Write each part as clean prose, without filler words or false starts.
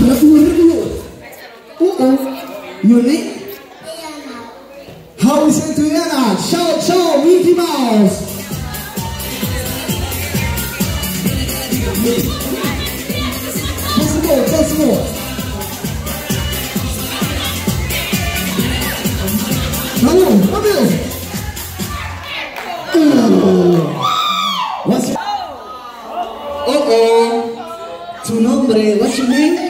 Your name? How we say to Yana? Ciao, ciao, Mickey Mouse. Once more. Vamos, vamos. What's your... Tu nombre, what's your name?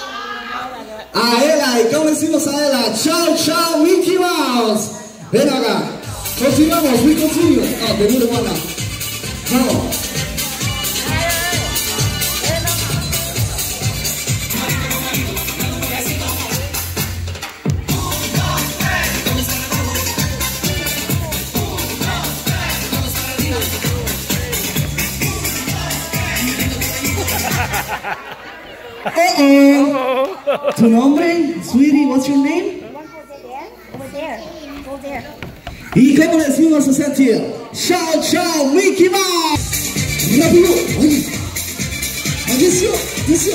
A Ela, ¿y cómo decimos a Ela? Chao, chao, Mickey Mouse. Ven acá. Continuamos, we continue. Oh, te miro, Juana. Vamos. Tu nombre, sweetie, what's your name? Over there. Over there. ¿Y cómo le decimos a Sergio? Chao, chao, Mickey Mouse. Rápido, oye. Atención, atención.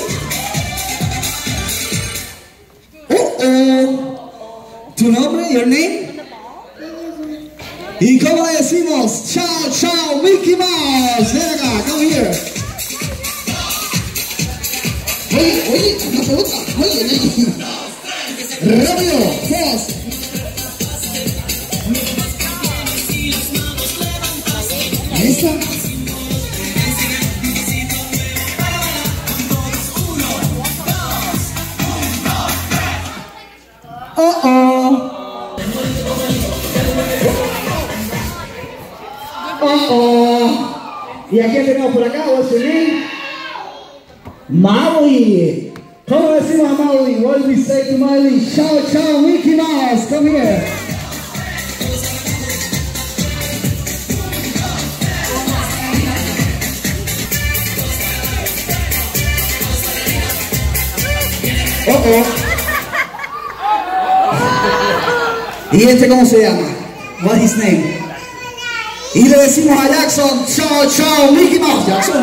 Tu nombre, your name? ¿Y cómo le decimos? Chao, chao, Mickey Mouse. Ven acá, come here. Oye, una pelota. Oye, rápido, fast. ¿Esta? ¿Y a quién tenemos por acá? What's your name? Maui. ¿Cómo decimos a Maui? What do we say to Maui? Chao, chao, Mickey Mouse. Come here. ¿Y este cómo se llama? What is his name? Y le decimos a Jackson, chao, chao, Mickey Mouse. Jackson.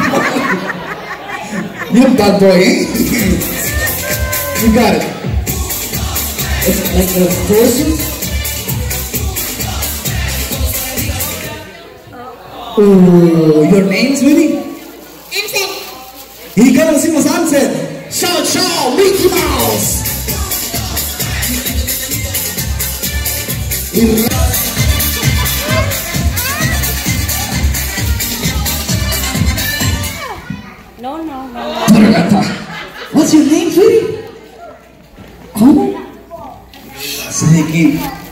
You're a bad boy, eh? You got it. It's like a person. Oh, your name, sweetie? Ansel. ¿Y cómo decimos Ansel? Chao, chao, Mickey Mouse. No. What's your name, sweetie? ¿Cómo? Say again.